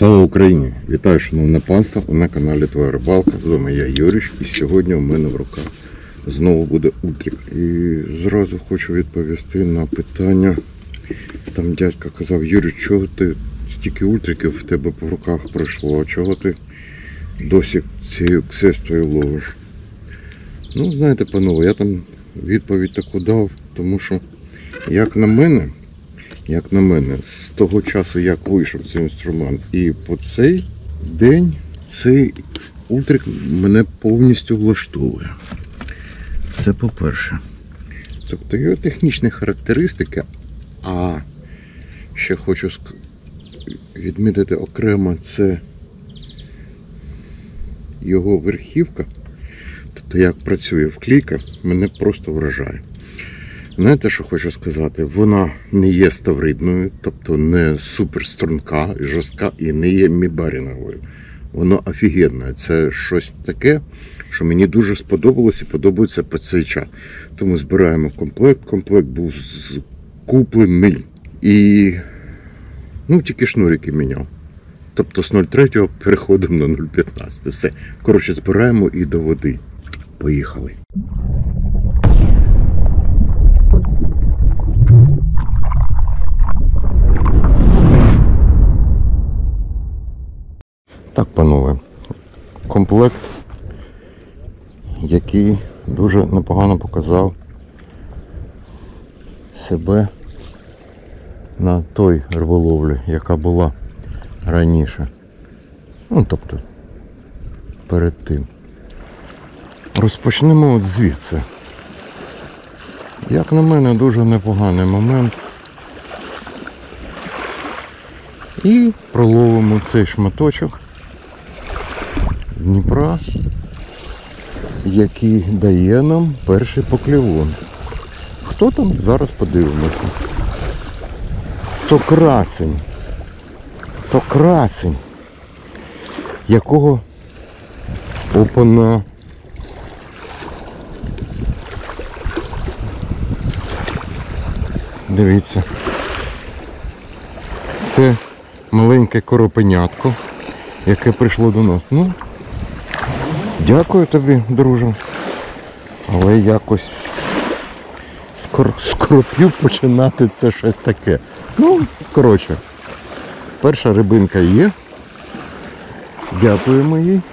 Слава Україні! Вітаю, шановне панство, на каналі Твоя Рибалка. З вами я, Юрич, і сьогодні у мене в руках знову буде ультрик. І зразу хочу відповісти на питання. Там дядька казав: Юрій, чого ти стільки ультриків в тебе по руках пройшло, а чого ти досі цією ксестою ловиш? Ну, знаєте, панове, я там відповідь таку дав, тому що, як на мене, з того часу, як вийшов цей інструмент, і по цей день цей ультрик мене повністю влаштовує. Це по-перше. Тобто його технічні характеристики, а ще хочу відмітити окремо, це його верхівка, тобто як працює вклейка, мене просто вражає. Знаєте, що хочу сказати? Вона не є ставридною, тобто не супер струнка, жорстка і не є мібаріновою. Вона офігенна. Це щось таке, що мені дуже сподобалось і подобається по цей час. Тому збираємо комплект. Комплект був куплений. І тільки шнурики міняв. Тобто з 0,3 переходимо на 0,15. Все. Коротше, збираємо і до води. Поїхали. Так, панове, комплект, який дуже непогано показав себе на той риболовлі, яка була раніше. Тобто, перед тим. Розпочнемо от звідси. Як на мене, дуже непоганий момент. І проловимо цей шматочок Дніпра, який дає нам перший покльовон. Хто там? Зараз подивимося. То красень, якого опана. Дивіться. Це маленьке коропенятко, яке прийшло до нас. Дякую тобі, друже. Але якось скоропів починати це щось таке. Коротше, перша рибинка є. Дякуємо їй.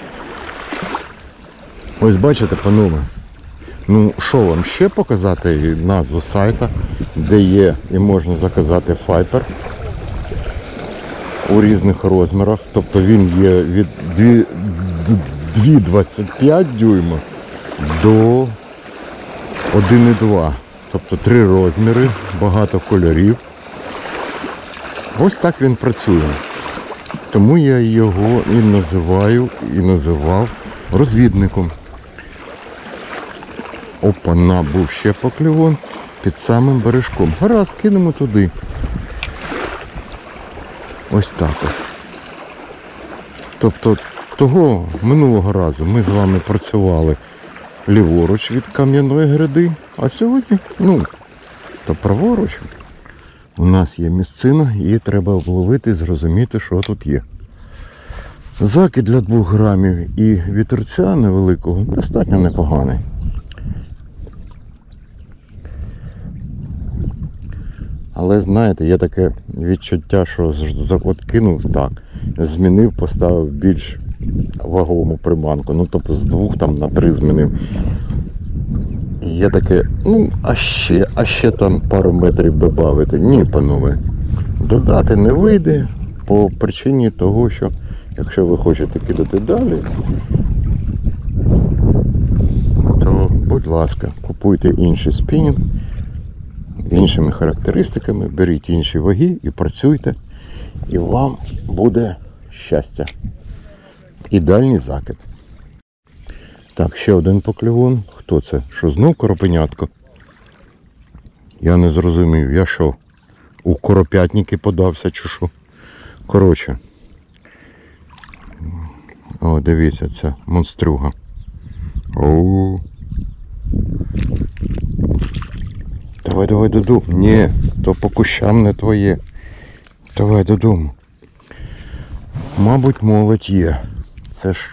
Ось бачите, панове. Що вам ще показати назву сайта, де є і можна заказати файпер у різних розмірах. Тобто він є від 2,25 дюйма до 1,2. Тобто 3 розміри, багато кольорів. Ось так він працює. Тому я його і називав розвідником. Опана, був ще покльовон під самим бережком. Гаразд, кинемо туди. Ось так от. Тобто того минулого разу ми з вами працювали ліворуч від кам'яної гряди, а сьогодні, то праворуч. У нас є місцина, її треба обловити і зрозуміти, що тут є. Закид для 2 грамів і вітерця невеликого достатньо непоганий. Але, знаєте, є таке відчуття, що от кинув так, змінив, поставив більш ваговому приманку. Тобто з 2 на 3 змінив. І є таке, а ще там пару метрів додати. Ні, панове, додати не вийде по причині того, що якщо ви хочете кидати далі, то, будь ласка, купуйте інший спінінг, з іншими характеристиками, беріть інші ваги і працюйте, і вам буде щастя. Ідеальний закид. Так, ще один покльовон. Хто це? Що, знов коропенятко? Я не зрозумів. Я що, у коропятники подався чи що? Коротше. О, дивіться, це монстрюга. Оу. Давай додому. Ні, то по кущам не твоє. Давай додому. Мабуть, молодь є. Це ж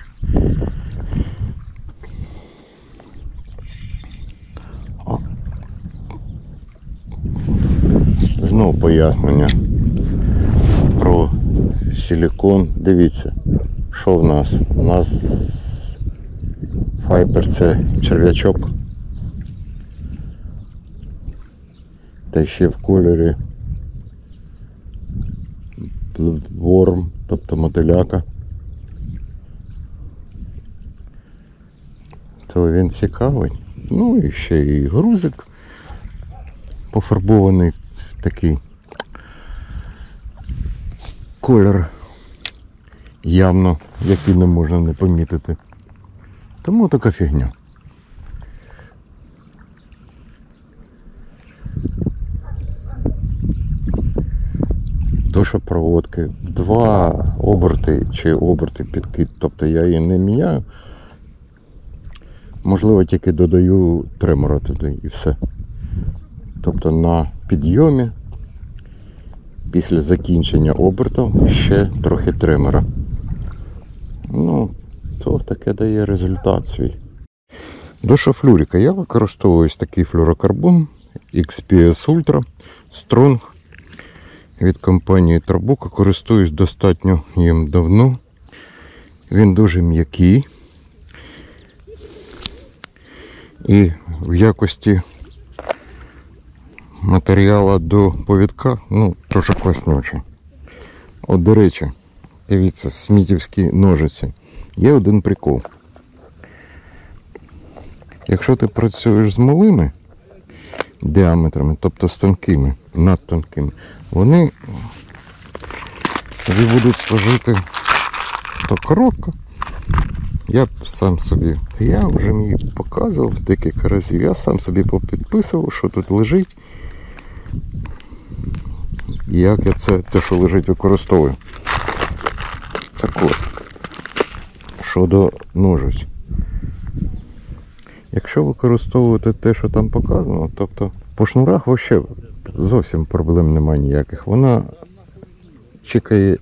знову пояснення про силікон. Дивіться, що в нас? У нас файбер це черв'ячок. Та ще в кольорі Bloodworm, тобто мотиляка. То він цікавий. Ну і ще і грузик пофарбований в такий колір, явно, який не можна не помітити. Тому така фігня. То, що проводки 2 оберти чи оберти підкид, тобто я її не міняю. Можливо, тільки додаю тремора туди і все. Тобто на підйомі після закінчення оберту ще трохи тремора. Ну, то таке дає результат свій. До шафлюрика я використовую ось такий флюрокарбон XPS Ultra Strong від компанії Trabuco. Користуюсь достатньо їм давно. Він дуже м'який. І в якості матеріалу до повідка, ну, дуже класнючий. От, до речі, дивіться, смітівські ножиці. Є один прикол. Якщо ти працюєш з малими діаметрами, тобто з тонкими, надтонкими, вони тобі будуть служити то коротко. Я сам собі, я вже її показував декілька разів, я сам собі попідписував, що тут лежить, і як я це, те, що лежить, використовую. Так от, щодо ножиць. Якщо використовувати те, що там показано, тобто по шнурах взагалі зовсім проблем немає ніяких. Вона чекає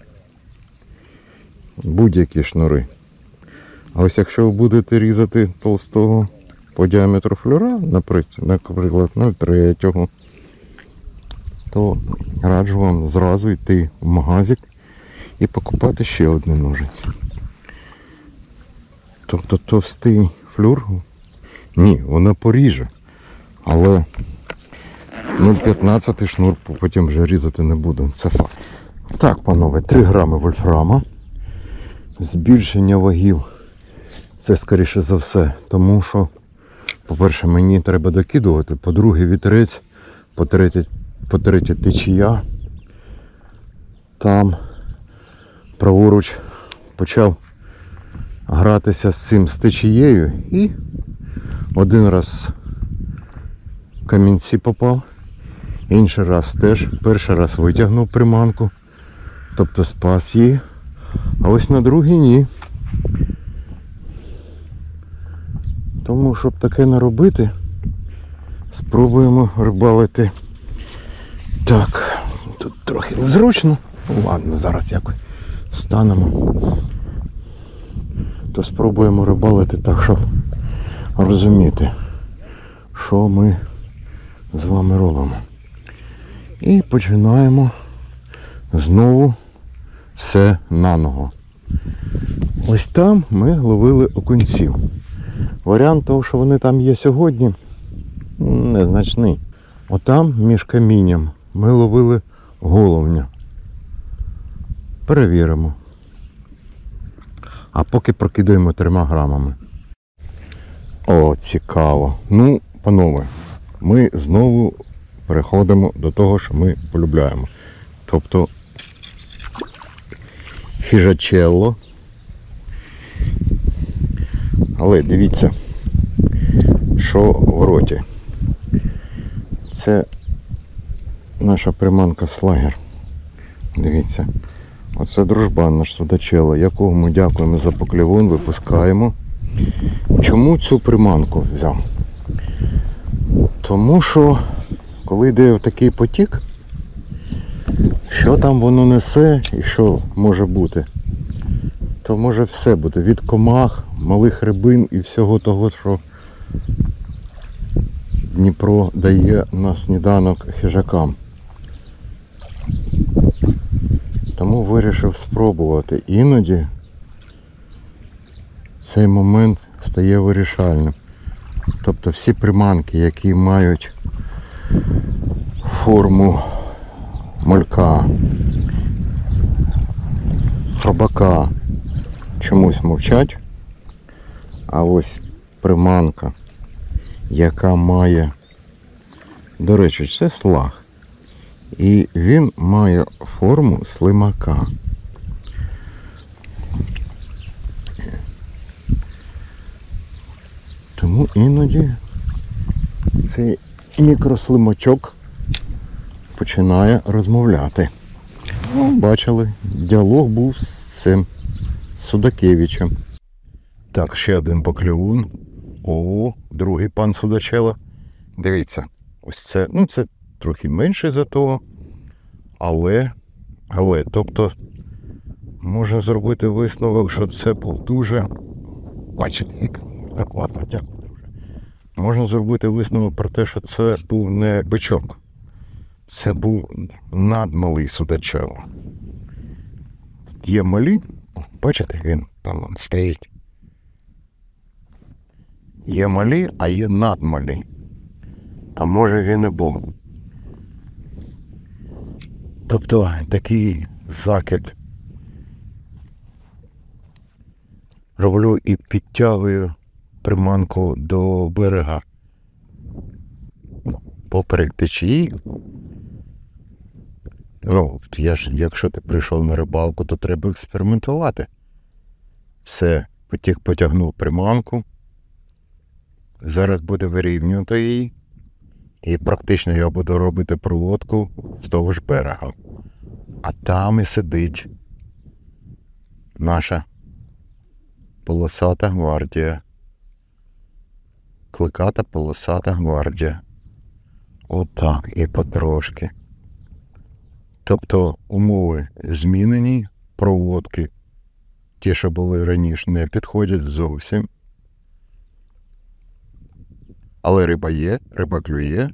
будь-які шнури. А ось якщо ви будете різати толстого по діаметру флюра, наприклад 0,3, то раджу вам зразу йти в магазик і покупати ще один ножиць. Тобто товстий флюр, ні, вона поріже, але 0,15 шнур потім вже різати не буду, це факт. Так, панове, 3 грами вольфрама, збільшення вагів. Це, скоріше за все, тому що, по-перше, мені треба докидувати, по-друге, вітерець, по-третє, течія. Там праворуч почав гратися з цим, з течією, і один раз камінці попав, інший раз теж, перший раз витягнув приманку, тобто спас її, а ось на другий ні. Тому, щоб таке не робити, спробуємо рибалити. Так, тут трохи незручно. Ладно, зараз якось станемо. То спробуємо рибалити так, щоб розуміти, що ми з вами робимо. І починаємо знову все наново. Ось там ми ловили окунців. Варіант того, що вони там є сьогодні, незначний. Отам, між камінням, ми ловили головня. Перевіримо. А поки прокидаємо 3 грамами. О, цікаво. Ну, панове, ми знову переходимо до того, що ми полюбляємо. Тобто хижачелло. Але дивіться, що в роті. Це наша приманка Слагер. Дивіться. Оце дружбан наш судачело, якого ми дякуємо за покльовон, випускаємо. Чому цю приманку взяв? Тому що, коли йде такий потік, що там воно несе і що може бути? то може все буде. Від комах, малих рибин і всього того, що Дніпро дає на сніданок хижакам. Тому вирішив спробувати. Іноді цей момент стає вирішальним. Тобто всі приманки, які мають форму малька, хробака, чомусь мовчать. А ось приманка, яка має, до речі, це слаг. І він має форму слимака. Тому іноді цей мікрослимачок починає розмовляти. Ну, бачили, діалог був з цим Судакевичем. Так, ще один покльовун. О, другий пан Судачела. Дивіться, ось це, ну це трохи менше за того, але, тобто, можна зробити висновок, що це був дуже, бачите, так класно, дякую, друже. Можна зробити висновок про те, що це був не бичок, це був надмалий Судачела. Тут є малі, бачите, він там стоїть. Є малі, а є надмалі. А може він і був. Тобто такий закид роблю і підтягую приманку до берега поперек течії. Ну, якщо ти прийшов на рибалку, то треба експериментувати. Все, потягнув приманку. Зараз буде вирівнювати її. І практично я буду робити проводку з того ж берега. А там і сидить наша полосата гвардія. Кликата полосата гвардія. Отак і потрошки. Тобто умови змінені, проводки, ті, що були раніше, не підходять зовсім. Але риба є, риба клює.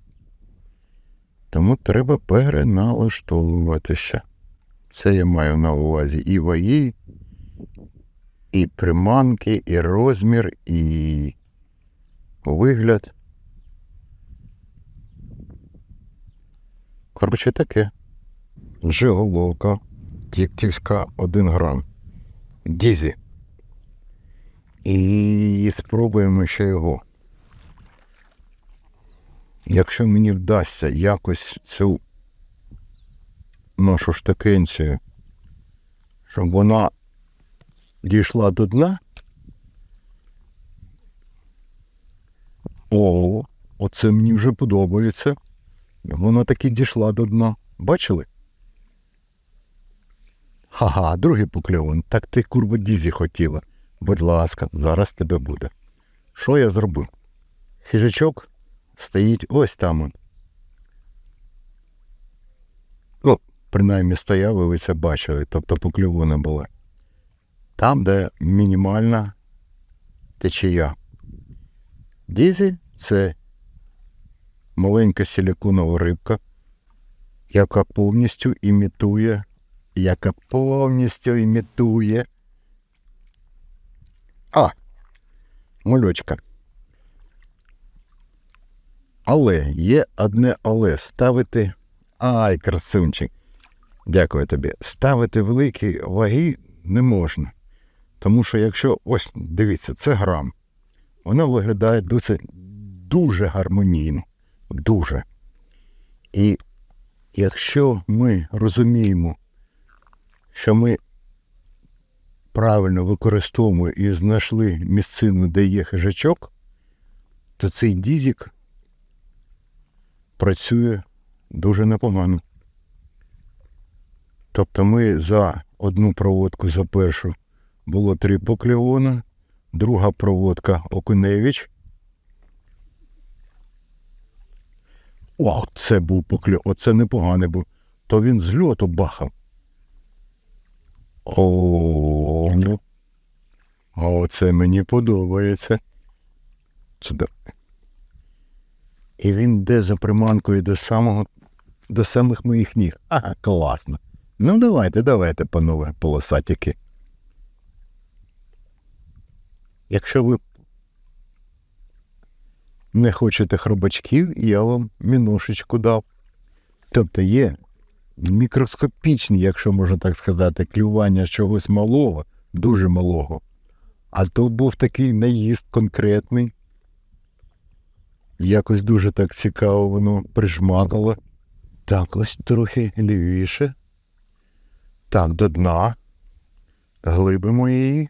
Тому треба переналаштовуватися. Це я маю на увазі і ваги, і приманки, і розмір, і вигляд. Коротше таке. Джиголовка, тільська 1 грам. Дізі. І спробуємо ще його. Якщо мені вдасться якось цю нашу штукенцію, щоб вона дійшла до дна. О, оце мені вже подобається. Вона таки дійшла до дна. Бачили? Ха-ха, другий покльован. Так ти, курва, дізі хотіла. Будь ласка, зараз тебе буде. Що я зробив? Хижачок стоїть ось там. Ну, принаймні стояв, і ви це бачили, тобто покльована була. Там, де мінімальна течія. Дізі – це маленька силіконова рибка, яка повністю імітує мольочка. Але є одне але. Ставити... Ай, красунчик. Дякую тобі. Ставити великі ваги не можна. Тому що якщо, ось, дивіться, це грам. Воно виглядає дуже гармонійно. Дуже. І якщо ми розуміємо, що ми правильно використовуємо і знайшли місцину, де є хижачок, то цей дізік працює дуже непогано. Тобто ми за одну проводку, за першу, було 3 покльована, друга проводка Окуневич. О, це був покльов, оце непоганий був. То він з льоту бахав. О, Оце мені подобається. І він йде за приманкою до самих моїх ніг. Ага, класно. Ну давайте, панове полосатики. Якщо ви не хочете хробачків, я вам мінушечку дав. Тобто є мікроскопічні, якщо можна так сказати, клювання чогось малого, дуже малого. А то був такий наїзд конкретний. Якось дуже так цікаво воно прижмакало. Так, ось трохи лівіше. Так, до дна. Глибимо її.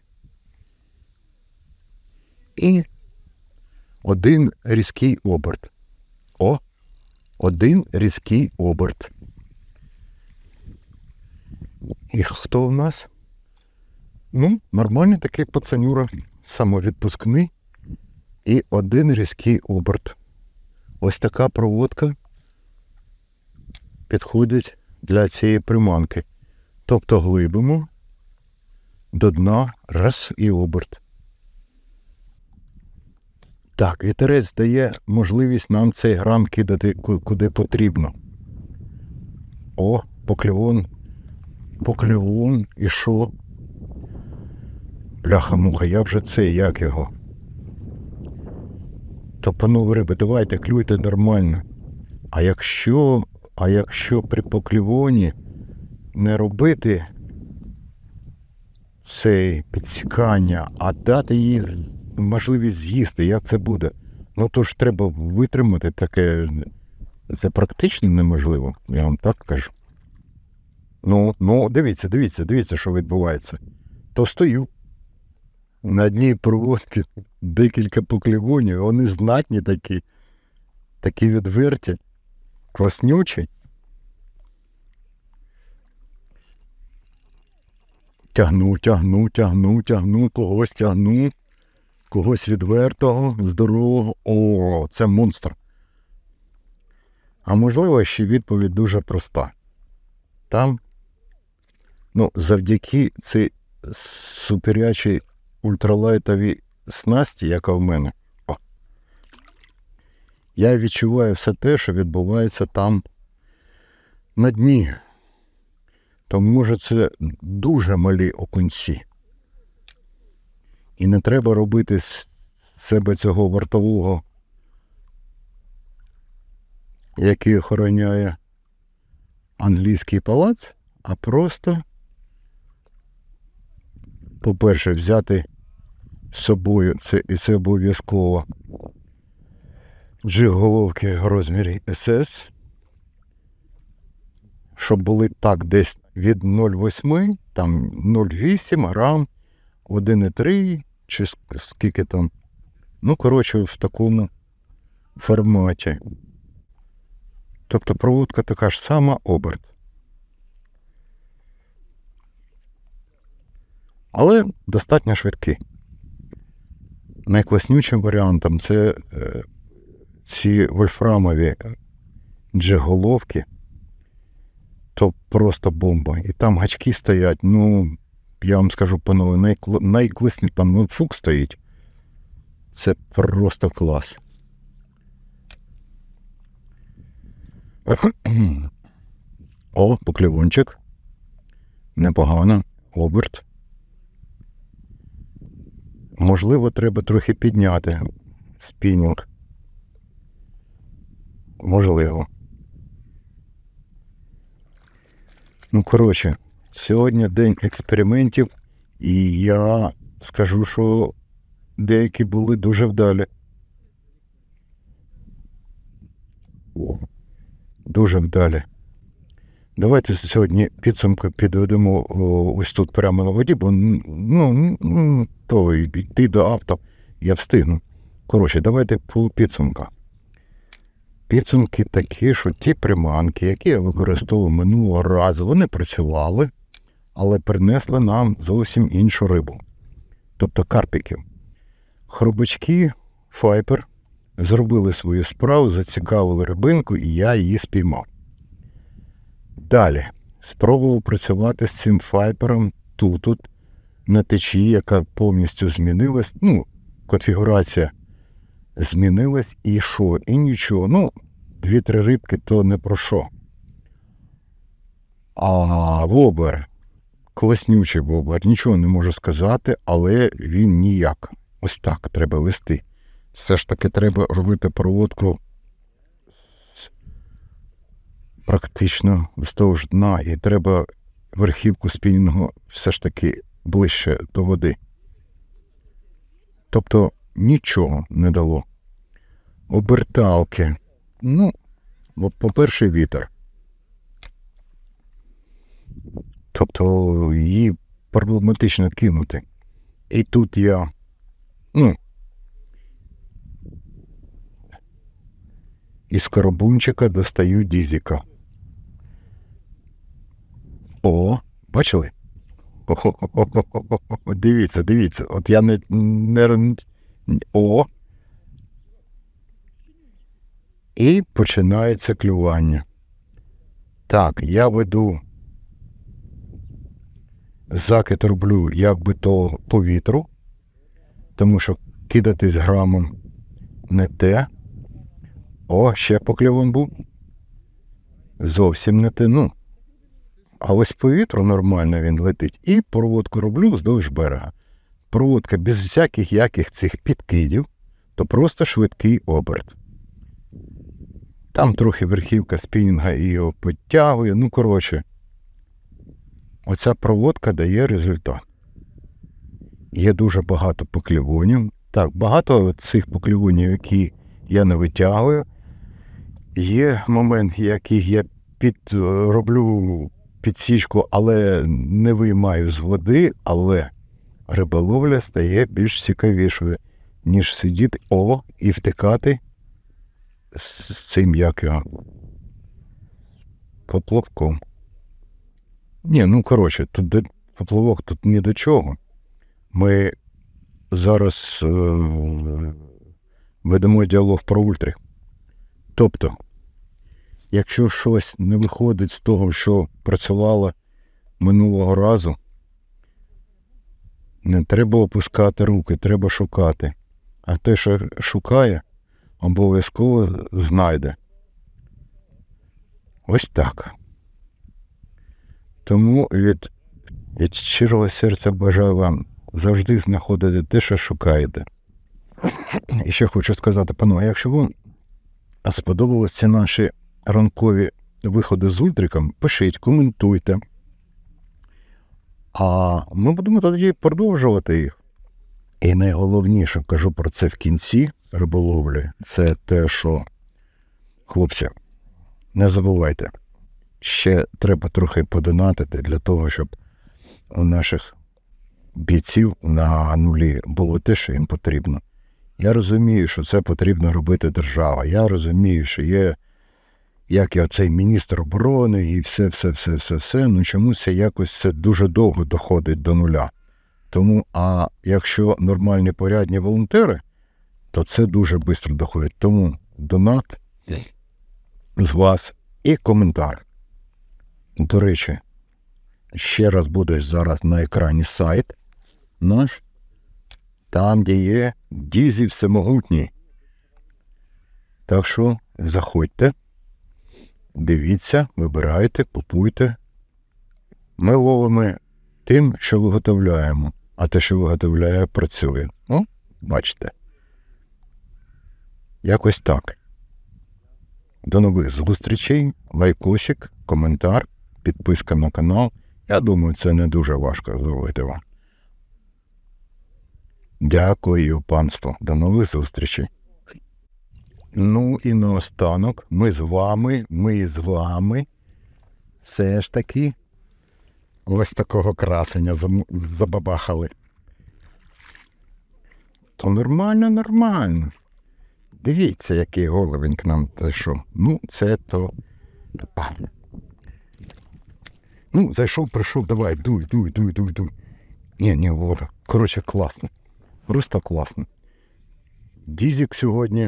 І один різкий оберт. Один різкий оберт. І хто в нас? Нормальний такий пацанюра, самовідпускний. І один різкий оберт. Ось така проводка підходить для цієї приманки. Тобто глибимо, до дна, раз і оберт. Так, вітерець дає можливість нам цей грам кидати куди потрібно. Покльовон, і що? Бляха-муха, як же це, як його? То, панове риби, давайте, клюйте нормально. А якщо при покльовоні не робити це підсікання, а дати їй можливість з'їсти, як це буде? То ж треба витримати таке. Це практично неможливо, я вам так кажу. Дивіться, що відбувається. То стою. На дні проводки декілька покльовонів, вони знатні такі відверті, класнючі. Тягну, когось відвертого, здорового. О, це монстр. А можливо, ще відповідь дуже проста. Там, завдяки цій суперячій ультралайтовій снасті, яка в мене, я відчуваю все те, що відбувається там на дні. Тому що це дуже малі окунці. І не треба робити з себе цього вартового, який охороняє англійський палац, а просто, по-перше, взяти з собою, це обов'язково, джиг-головки в розмірі SS, щоб були так десь від 0,8, там 0,8 грам, 1,3, чи скільки там. В такому форматі. Тобто проводка така ж сама, оберт. Але достатньо швидкий. Найкласнішим варіантом це ці вольфрамові джиг-головки. То просто бомба. І там гачки стоять, я вам скажу, панове, найкласні, там фук стоїть. Це просто клас. О, покльовончик. Непогано. Оберт. Можливо, треба трохи підняти спінінг. Можливо. Сьогодні день експериментів, і я скажу, що деякі були дуже вдалі. Дуже вдалі. Давайте сьогодні підсумки підведемо ось тут прямо на воді, бо то йти до авто я встигну. Давайте по підсумках. Підсумки такі, що ті приманки, які я використовував минулого разу, вони працювали, але принесли нам зовсім іншу рибу. Тобто карпіків. Хробачки, файпер, зробили свою справу, зацікавили рибинку, і я її спіймав. Далі. Спробував працювати з цим файпером тут, на течії, яка повністю змінилась. Ну, конфігурація змінилась, і що? І нічого. Ну, 2-3 рибки то не про що. А воблер, класнючий воблер, нічого не можу сказати, але він ніяк. Ось так треба вести. Все ж таки треба робити проводку практично вздовж дна, і треба верхівку спінінгу все ж таки ближче до води. Тобто нічого не дало. Оберталки. Ну, по-перше, вітер. Тобто її проблематично кинути. І тут я, із карабунчика достаю дізіка. О, бачили? Дивіться. От я не... О! І починається клювання. Так, я веду закид роблю якби то по вітру, тому що кидатись грамом не те. О, ще покльовон був. Зовсім не те. Ну, а ось по вітру нормально він летить. І проводку роблю вздовж берега. Проводка без всяких яких цих підкидів, то просто швидкий оберт. Там трохи верхівка спінінга і його підтягує. Ну, коротше, оця проводка дає результат. Є дуже багато покльовонів. Так, багато цих покльовонів, які я не витягую. Є момент, який я роблю підсічку, але не виймаю з води, але риболовля стає більш цікавішою, ніж сидіти і втикати з цим, як його, поплавком. Ні, ну коротше, тут поплавок тут ні до чого. Ми зараз ведемо діалог про ультрих. Тобто, якщо щось не виходить з того, що працювало минулого разу, не треба опускати руки, треба шукати. А те, що шукає, обов'язково знайде. Ось так. Тому від щирого серця бажаю вам завжди знаходити те, що шукаєте. І ще хочу сказати, панове, якщо вам сподобалися наші ранкові виходи з ультриком, пишіть, коментуйте. А ми будемо тоді продовжувати їх. І найголовніше, кажу про це в кінці риболовлі, це те, що, хлопці, не забувайте, ще треба трохи подонатити для того, щоб у наших бійців на нулі було те, що їм потрібно. Я розумію, що це потрібно робити держава. Я розумію, що є, як я, цей міністр оборони і все. Ну чомусь якось це дуже довго доходить до нуля. Тому, а якщо нормальні порядні волонтери, то це дуже швидко доходить. Тому донат з вас і коментар. До речі, ще раз буде зараз на екрані сайт наш, там, де є Дізі всемогутній. Так що заходьте, дивіться, вибирайте, купуйте. Ми ловимо тим, що виготовляємо, а те, що виготовляє, працює. Ну, бачите. Якось так. До нових зустрічей, лайкосик, коментар, підписка на канал. Я думаю, це не дуже важко зробити вам. Дякую, панство. До нових зустрічей. Ну і наостанок, ми з вами все ж таки ось такого красення забабахали. То нормально. Дивіться, який головень к нам зайшов. Ну, це то... Ну, зайшов, прийшов, давай, дуй. Ні, вода. Коротше, класно. Просто класно. Дізік сьогодні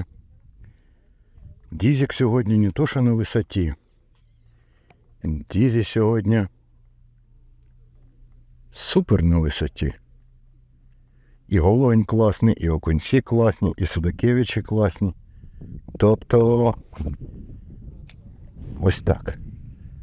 не то, що на висоті. Дізі сьогодні супер на висоті. І Головень класний, і Окунці класні, і Судакевичі класні. Тобто, ось так.